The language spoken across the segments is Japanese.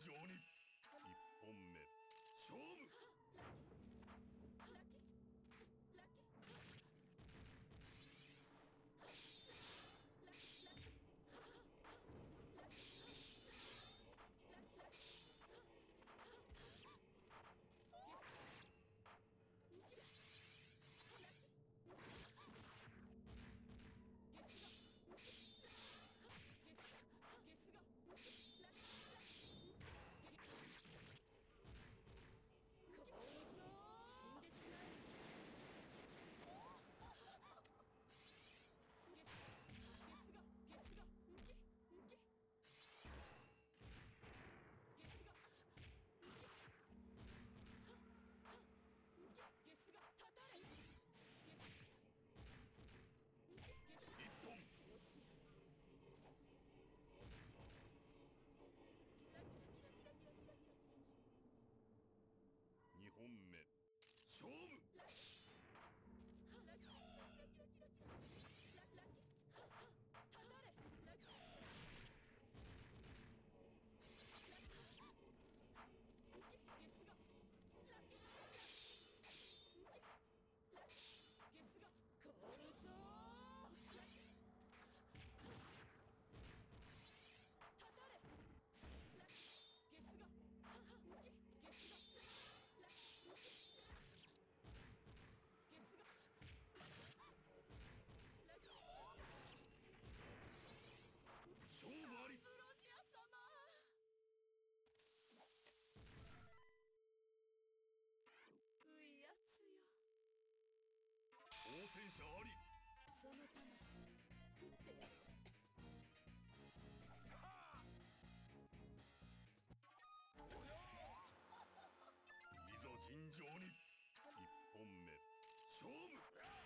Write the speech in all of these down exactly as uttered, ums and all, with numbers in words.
情に一本目勝負。にほんめ勝負。勝負あり。プロジア様。ういやつよ。挑戦者あり。その魂食ってやる。いざ尋常に一本目勝負。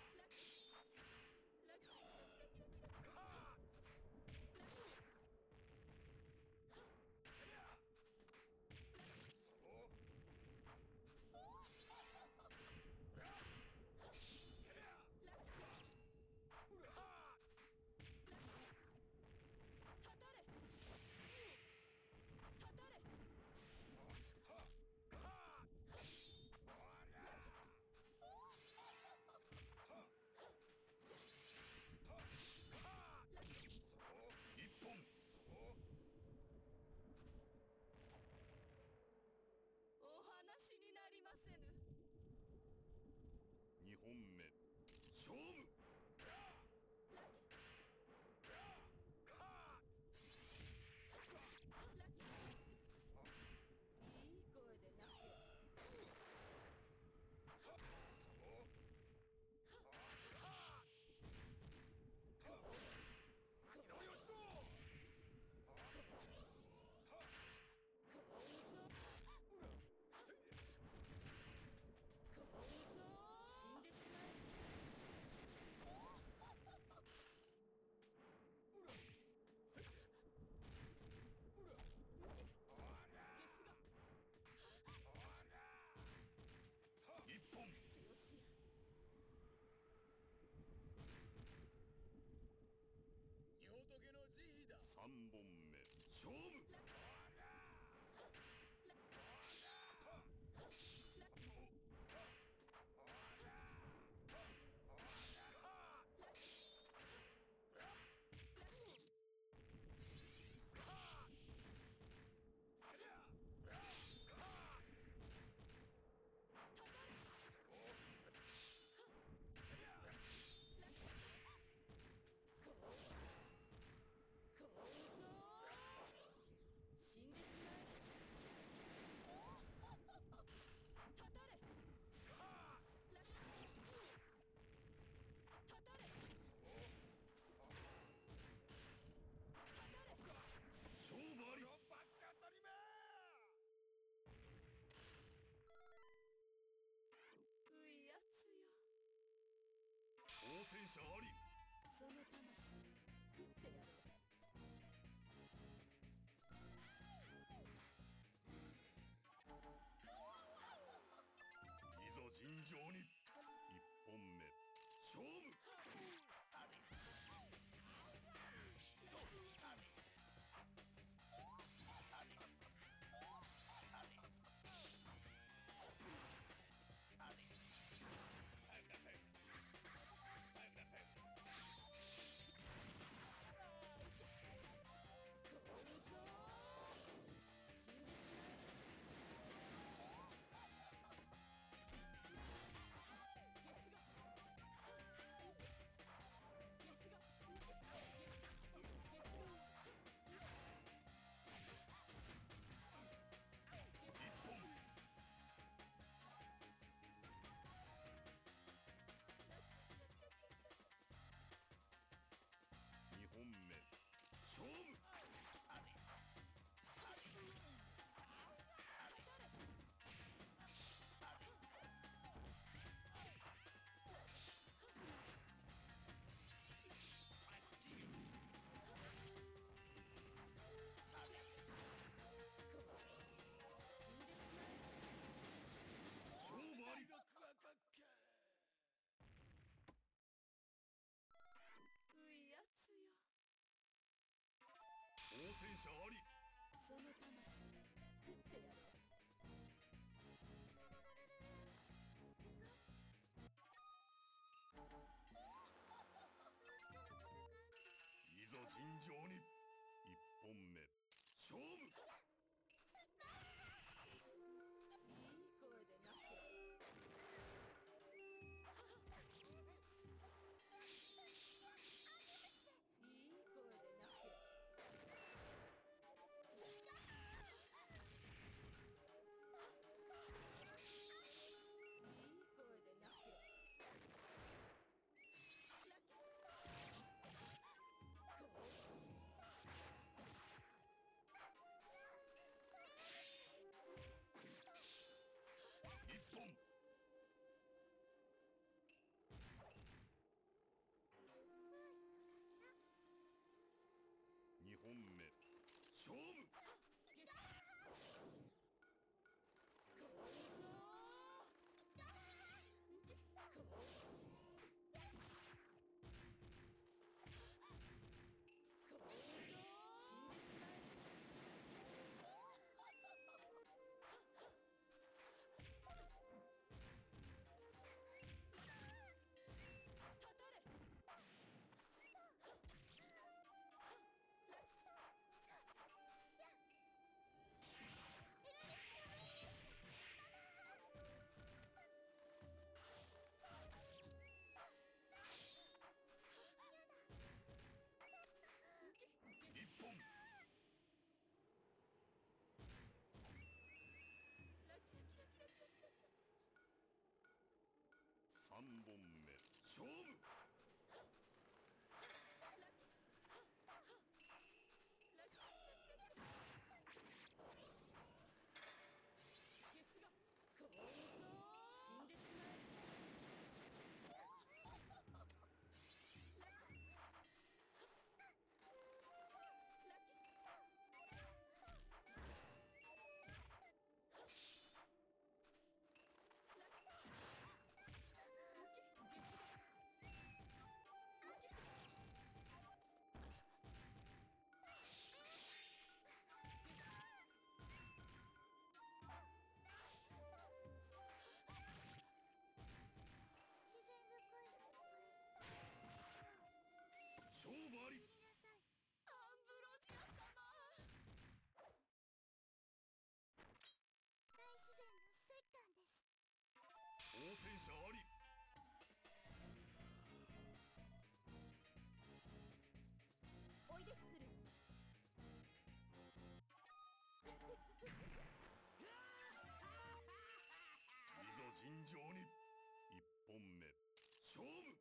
一本。お話になりませぬ。二本目勝負。いい声でなけ。一本。仏の慈悲だ。三本目勝負。死んでしまえ。たたれ。たたれ。勝負あり。ういやつよ。挑戦者あり。その魂食ってやるわ。いざ尋常に一本目勝負。 者あり。その魂食ってやる。いざ尋常に。一本目勝負。いい声でなけ。いい声でなけ。にほんめ勝負。さんぼんめ勝負。死んでしまえ。勝負あり。アンブロジア様。 大自然の摂関です。 挑戦者あり。 おいでスクル。 いざ尋常に。一本目勝負。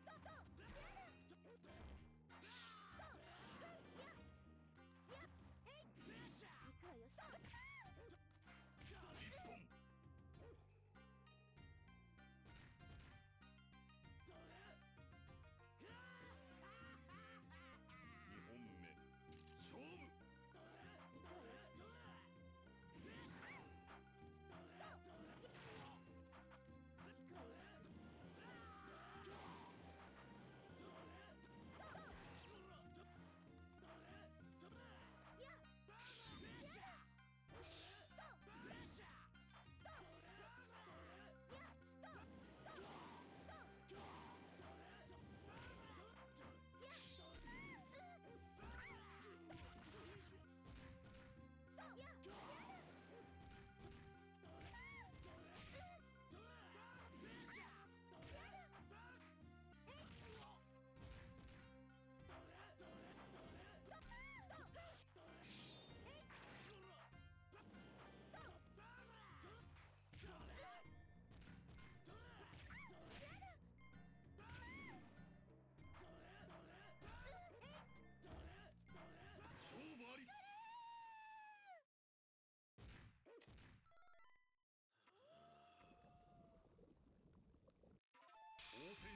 え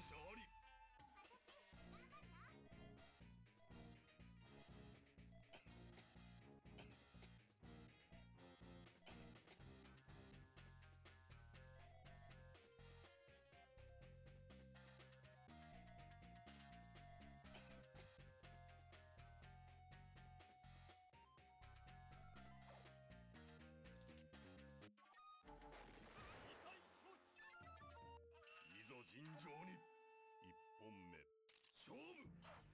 者あり。いざ尋常に一本目勝負。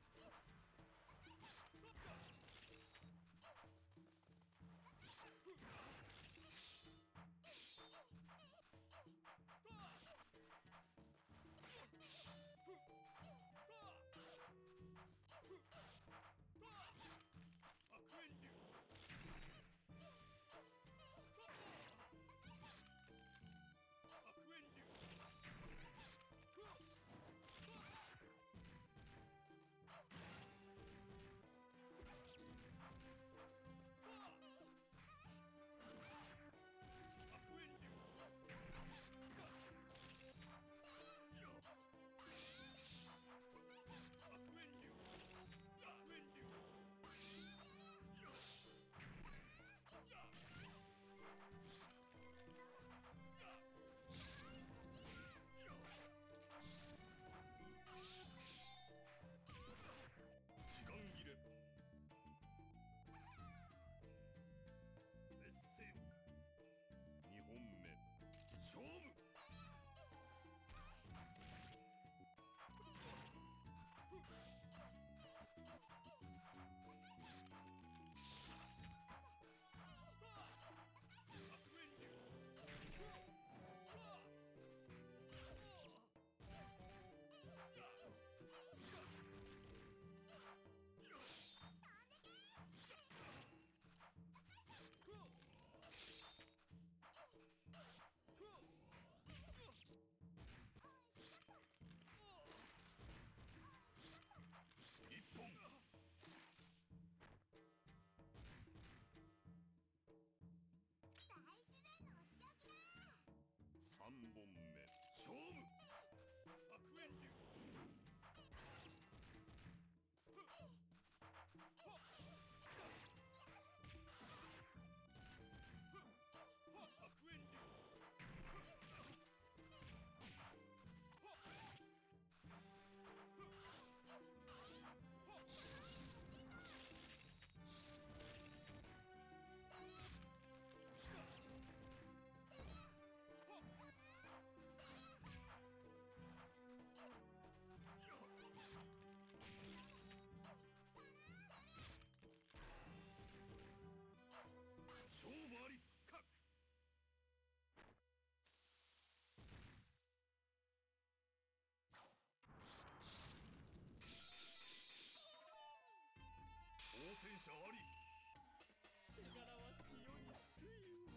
時間切れ。劣勢。にほんめ勝負。一本。 大自然のお仕置きだ。 三本目勝負。白煙流。白煙流。勝負あり。か挑戦者あり。 汚らわしき世に救いを。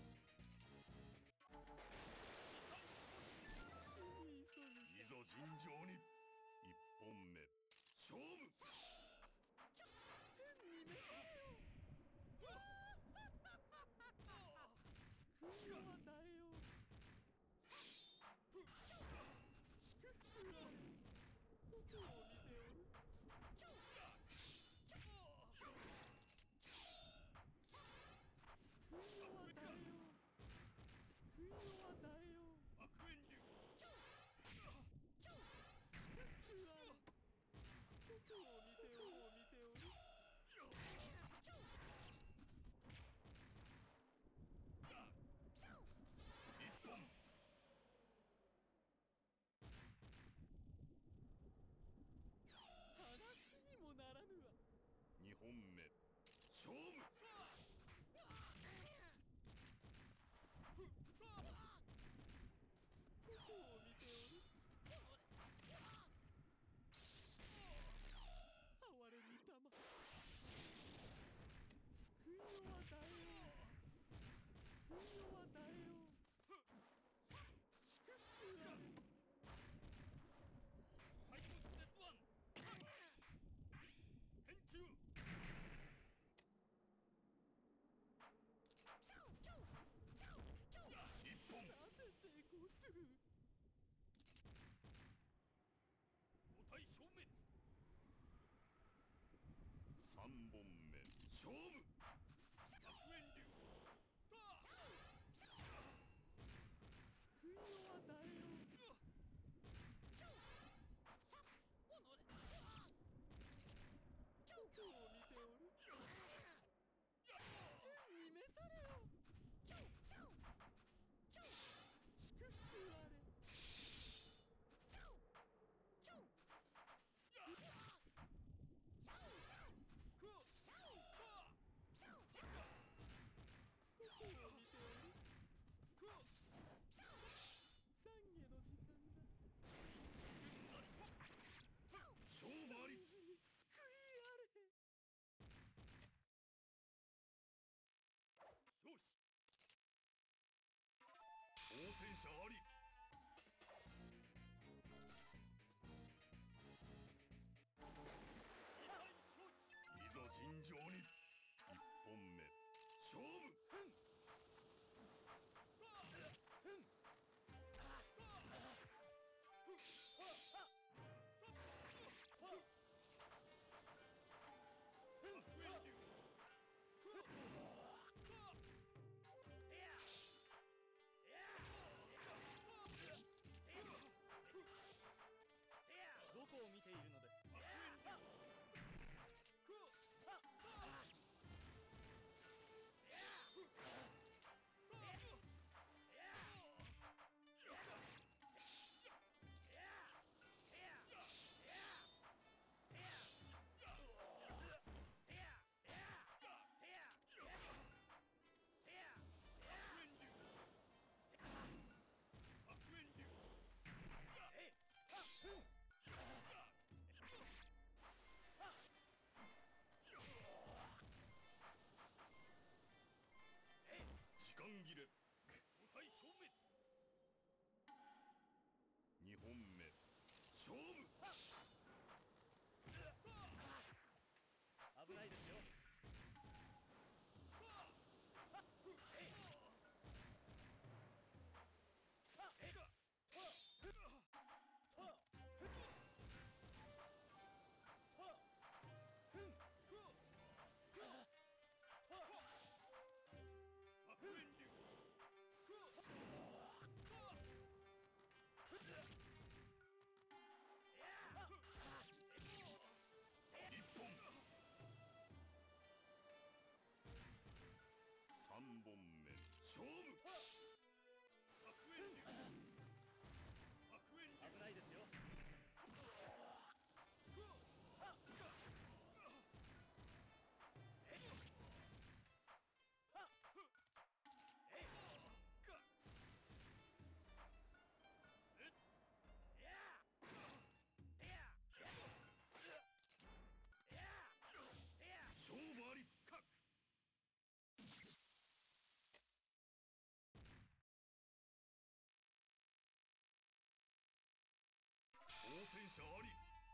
死に急ぐ。 いざ尋常に一本目勝負。 天に召されよ。救いを与えよう。祝福あれ。どこを見ておる。救いを与えよう。救いを与えよう。 白煙流。 祝福あれ。どこを見ておる。見ておる。 一本。 話にもならぬわ。 二本目勝負。 どこを見ておる。哀れみたま。救いを与えよう。救いを与えよう。祝福あれ。 はい、鉄腕。変中。 本目勝負。悪縁流救いを与えよう。どこを見ておる。天に召されよ。祝福あれ。どこを見ておる。懺悔の時間だ。勝負あり。救いあれ。よし。挑戦者あり。いざ尋常に。一本目勝負。どこを見ているのです。時間切れ。五体消滅。二本目勝負。危ないですよ。一本。三本目勝負。危ないですよ。勝負あり。挑戦者あり。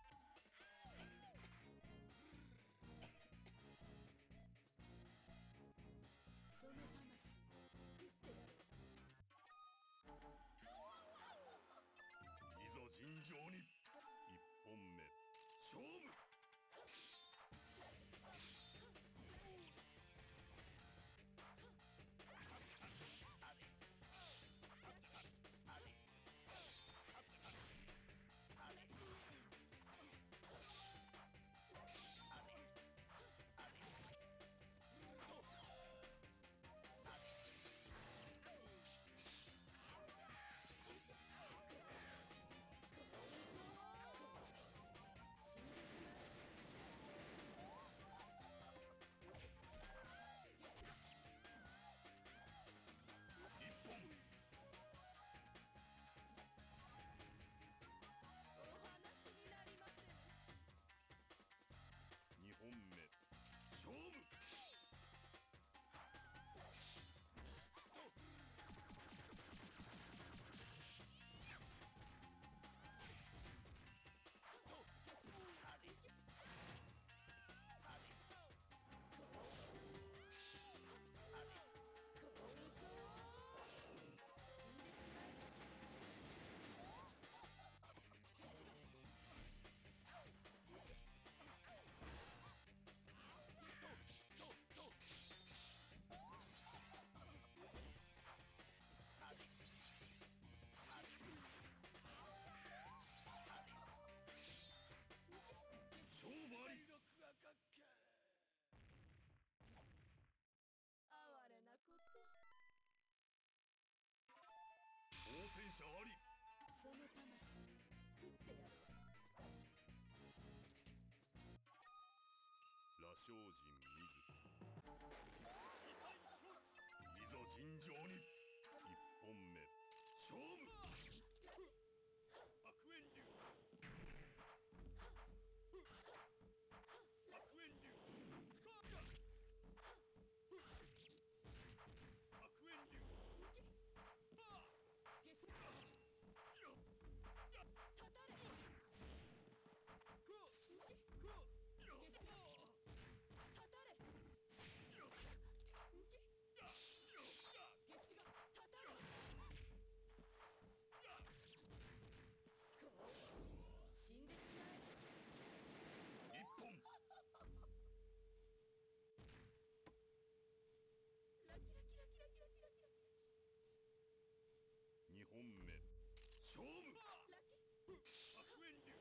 その魂食ってやろう。 いざ尋常に。一本目勝負。 死んでしまう。 者あり。その魂食ってやるわ。羅生人水木。いざ尋常に。一本目勝負。悪縁流。悪縁流。悪縁流。ゲス。たたれ。こう。こう。ゲス。たたれ。ゲスがたたれ。こう。死んでしまえ。一本。ラキラキラキラキラキラキラキラキラ。二本目勝負。ラキ悪縁流。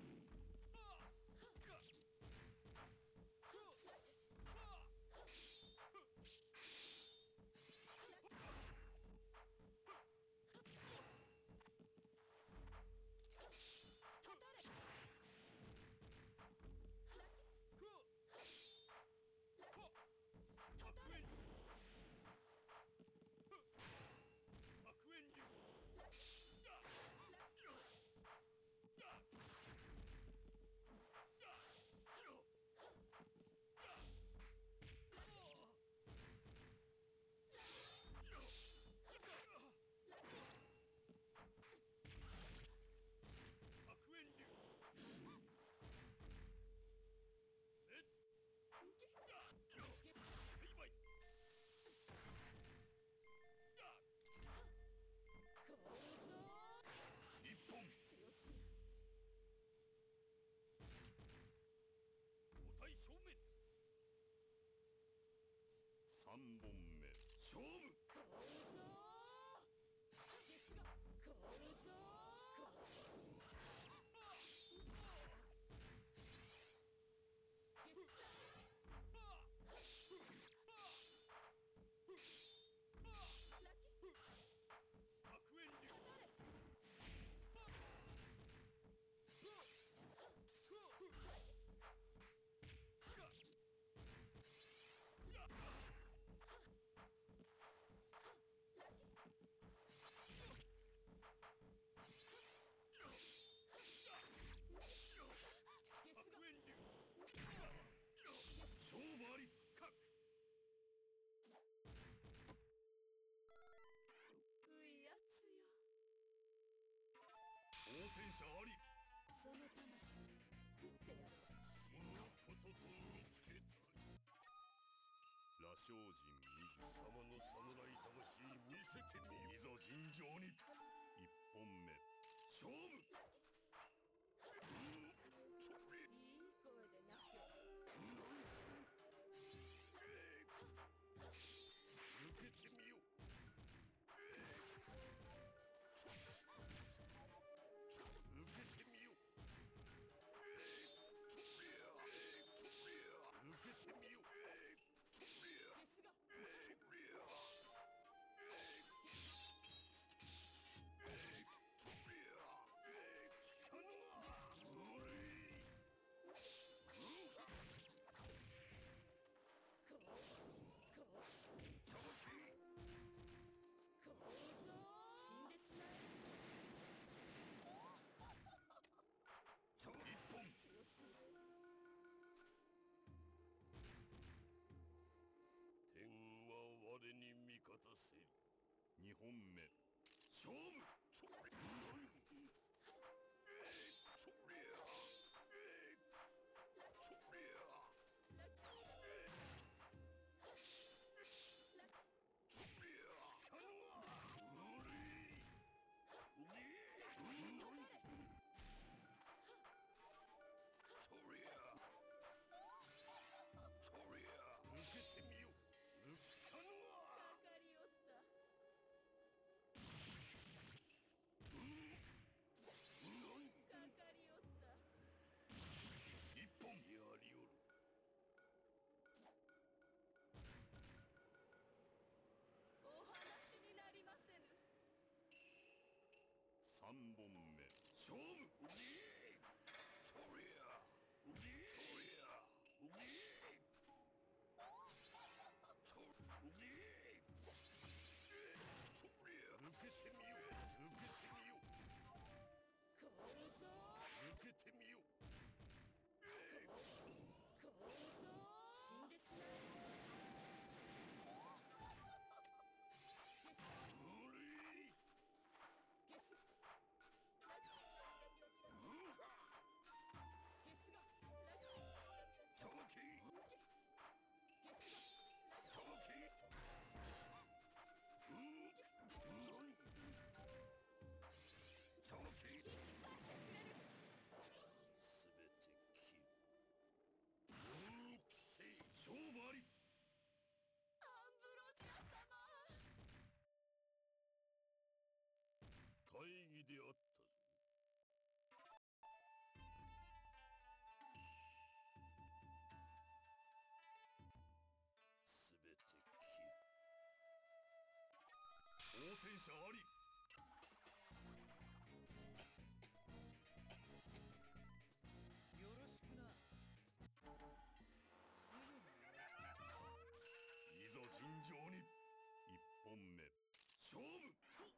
三本目勝負。こうぞー。ですがこうぞー。勝負あり。かく。ういやつよ。挑戦者あり。その魂食ってやるわ。そんなことと見つけたり。羅生人水様の侍魂見せてみよ。いざ尋常に。一本目勝負。いい声でなきゃ。受けてみよう。受けてみよう。受けてみよう。ですがに味方せり。二本目勝負。それ何。そりゃそりゃそりゃあの無理。何。そりゃそりゃ受けてみよう。受けたのはかかりおった。う戦者あり。 よろしくな。すぐに。 いざ尋常に。一本目勝負。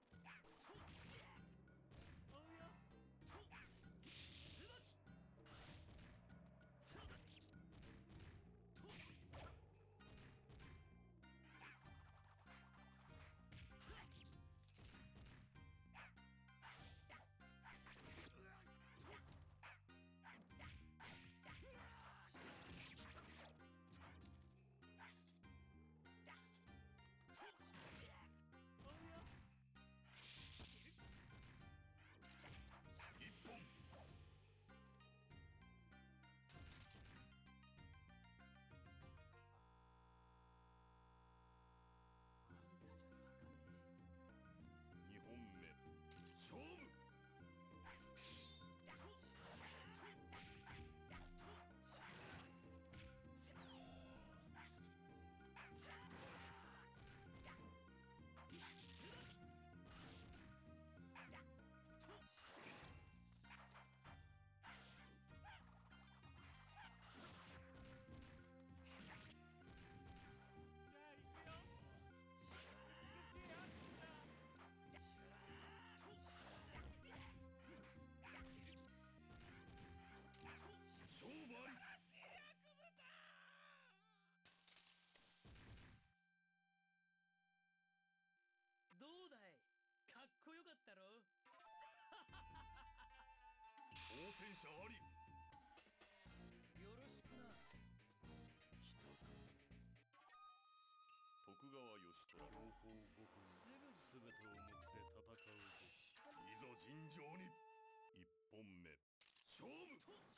一本。二本目勝負。勝負あり。 どうだい、かっこよかったろ。 挑戦者あり。 よろしくな。 来たか。徳川義虎。標本五君。 すぐに。 全てをもって戦うべし。いざ尋常に。一本目勝負。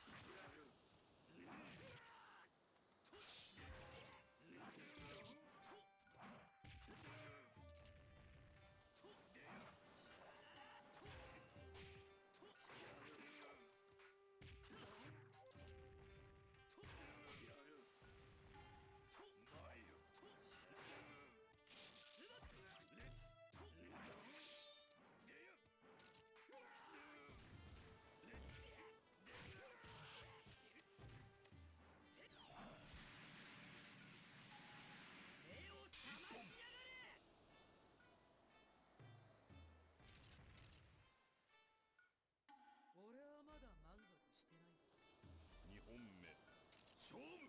俺はまだ満足してないぞ。 二本目勝負。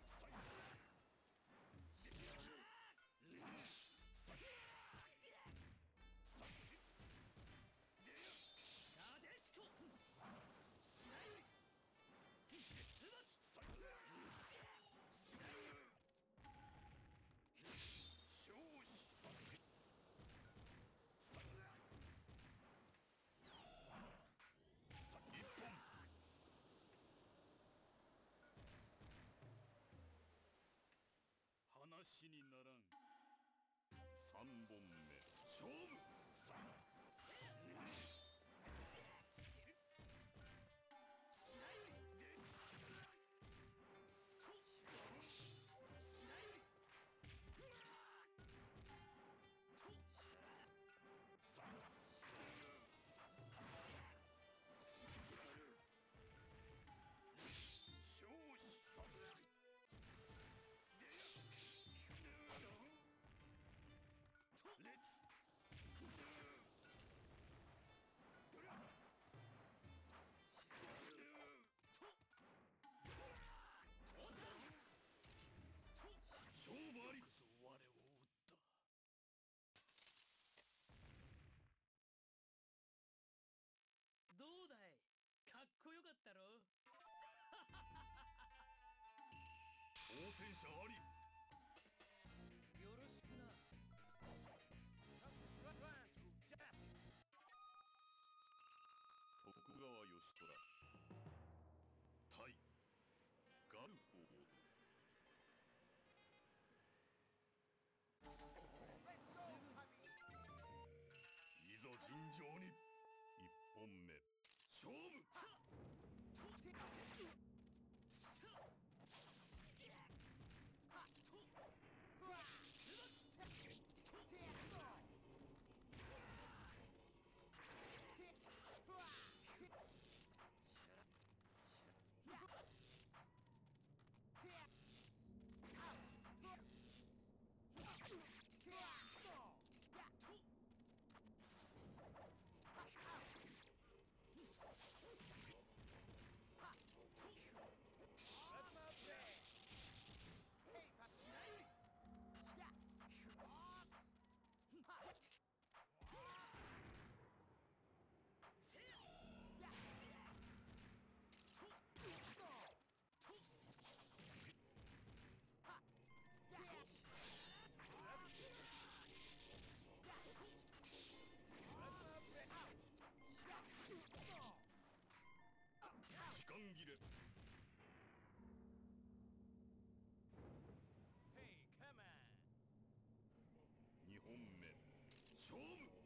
なでしこ。しない。つばき。 勝利させ。一本。話にならん。三本目勝負。勝利させ。列。勝負あり。こそ我を撃った。 どうだい、かっこよかったろ。 挑戦者あり。 よろしくな。 徳川義虎対ガルフォード。いざ尋常に。一本目勝負。 切れ。 Hey, come on! にほんめ勝負。